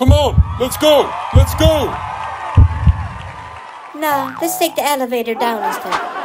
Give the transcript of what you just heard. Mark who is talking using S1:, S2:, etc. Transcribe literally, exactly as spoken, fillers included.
S1: Come on, let's go! Let's go!
S2: Nah, let's take the elevator down instead.